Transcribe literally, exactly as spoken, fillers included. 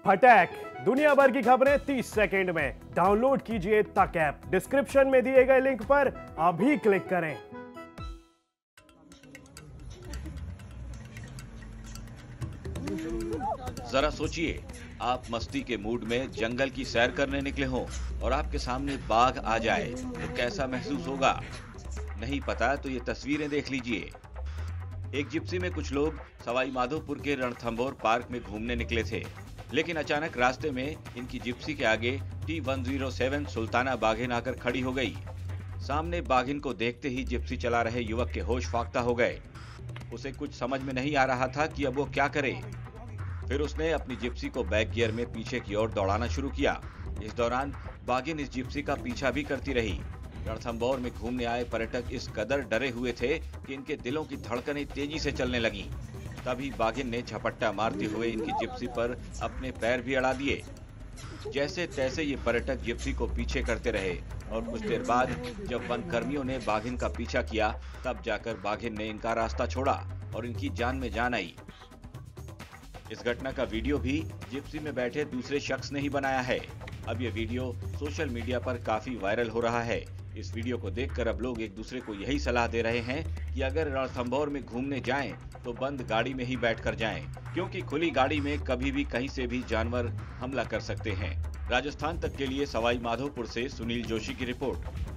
फटैक, दुनिया भर की खबरें तीस सेकंड में। डाउनलोड कीजिए तक ऐप। डिस्क्रिप्शन में दिए गए लिंक पर अभी क्लिक करें। जरा सोचिए, आप मस्ती के मूड में जंगल की सैर करने निकले हों और आपके सामने बाघ आ जाए तो कैसा महसूस होगा? नहीं पता तो ये तस्वीरें देख लीजिए। एक जिप्सी में कुछ लोग सवाई माधोपुर के रणथंभौर पार्क में घूमने निकले थे, लेकिन अचानक रास्ते में इनकी जिप्सी के आगे T one zero seven Sultana बाघिन आकर खड़ी हो गई। सामने बाघिन को देखते ही जिप्सी चला रहे युवक के होश फाख्ता हो गए। उसे कुछ समझ में नहीं आ रहा था कि अब वो क्या करे। फिर उसने अपनी जिप्सी को बैक गियर में पीछे की ओर दौड़ाना शुरू किया। इस दौरान बाघिन इस जिप्सी का पीछा भी करती रही। रणथंभौर में घूमने आए पर्यटक इस कदर डरे हुए थे कि इनके दिलों की धड़कनें तेजी से चलने लगीं। तभी बाघिन ने झपट्टा मारते हुए इनकी जिप्सी पर अपने पैर भी अड़ा दिए। जैसे तैसे ये पर्यटक जिप्सी को पीछे करते रहे और कुछ देर बाद जब वन कर्मियों ने बाघिन का पीछा किया, तब जाकर बाघिन ने इनका रास्ता छोड़ा और इनकी जान में जान आई। इस घटना का वीडियो भी जिप्सी में बैठे दूसरे शख्स ने ही बनाया है। अब ये वीडियो सोशल मीडिया पर काफी वायरल हो रहा है। इस वीडियो को देखकर अब लोग एक दूसरे को यही सलाह दे रहे हैं कि अगर रणथंभौर में घूमने जाएं तो बंद गाड़ी में ही बैठकर जाएं, क्योंकि खुली गाड़ी में कभी भी कहीं से भी जानवर हमला कर सकते हैं। राजस्थान तक के लिए सवाई माधोपुर से सुनील जोशी की रिपोर्ट।